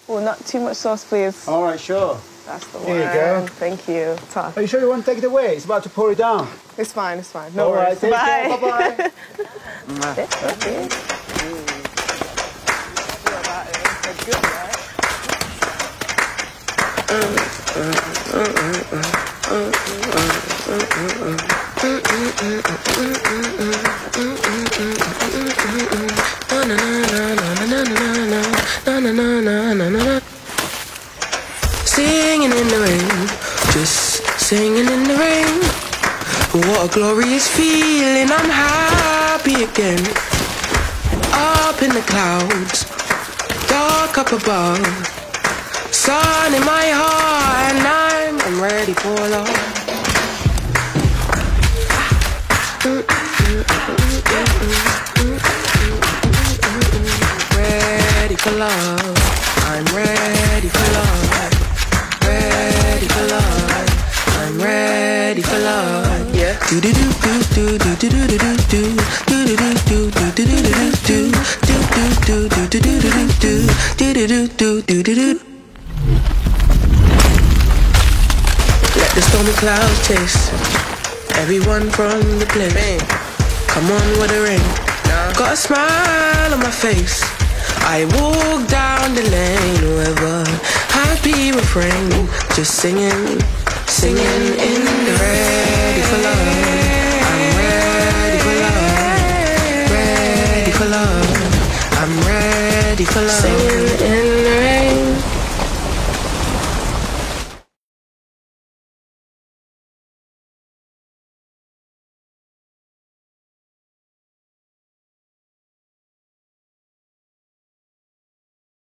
Oh, not too much sauce, please. All right, sure. That's the one. Here you go. Thank you. Tough. Are you sure you want to take it away? It's about to pour it down. It's fine, it's fine. No All worries. right, take Bye. care. Bye-bye. Singing in the rain, just singing in the rain. What a glorious feeling, I'm happy again. Up in the clouds, dark up above, sun in my heart, and I'm ready for love. Ready for love, I'm ready for love. Ready for love, I'm ready for love. Yeah. Do do do do do do do do do do do do do do do do do do do do. Let the stormy clouds chase everyone from the place. Come on with the rain. Got a smile on my face. I walk down the lane with a happy refrain, just singing, singing in the ready for love. I'm ready for love, ready for love. I'm ready for love. Singing in